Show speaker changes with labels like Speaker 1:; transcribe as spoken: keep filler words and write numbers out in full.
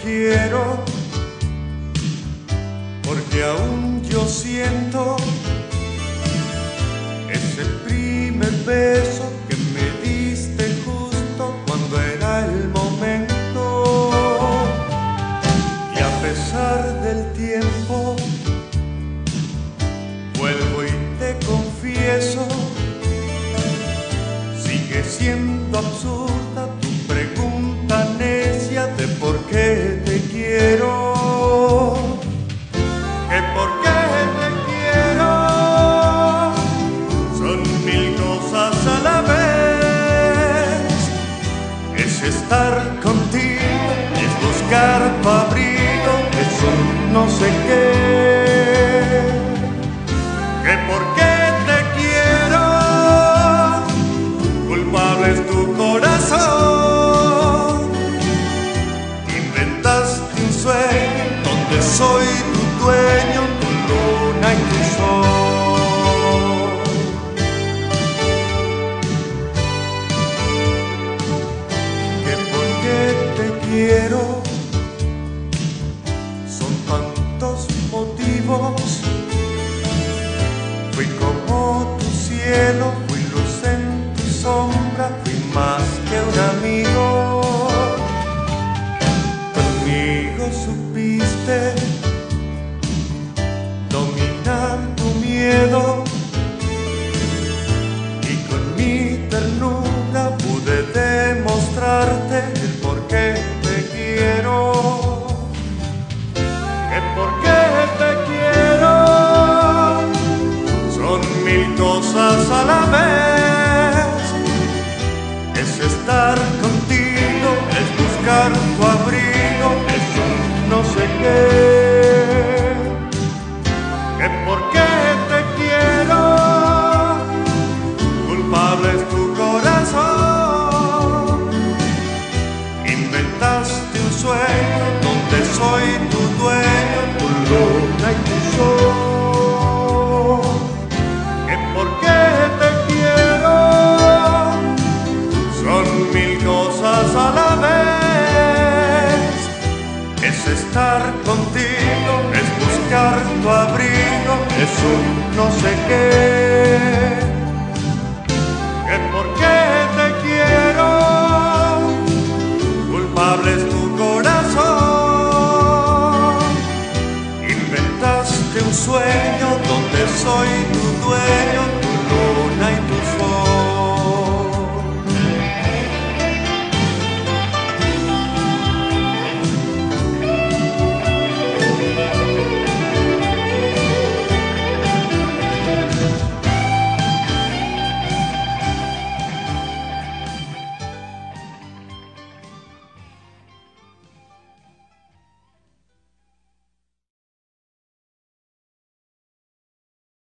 Speaker 1: quiero, porque aún yo siento ese primer beso que me diste justo cuando era el momento. Y a pesar del tiempo, vuelvo y te confieso, sigue siendo absurda tu pregunta necia de por qué te quiero. Que por qué te quiero son mil cosas a la vez. Es estar contigo, es buscar tu abrigo, es un no sé qué. Que por qué te quiero, culpable es tu corazón. Inventaste un sueño donde soy tu dueño, tu luna y tu sol. Que por qué te quiero son tantos motivos. Fui como tu cielo, fui luz en tu sombra, fui más que un amigo. Conmigo supiste dominar tu miedo, y con mi ternura pude demostrarte el por qué te quiero. Que por qué te quiero son mil cosas a la vez. Es estar contigo, es buscar tu abrigo, es un no sé qué. Que por qué te quiero, culpable es tu corazón. Inventaste un sueño donde soy tu dueño, tu luna y tu sol. Que por qué te quiero son mil cosas a la vez. Es estar contigo, es buscar tu abrigo, es un no sé qué. Que por qué te quiero, culpable es tu corazón. Inventaste un sueño donde soy tu dueño,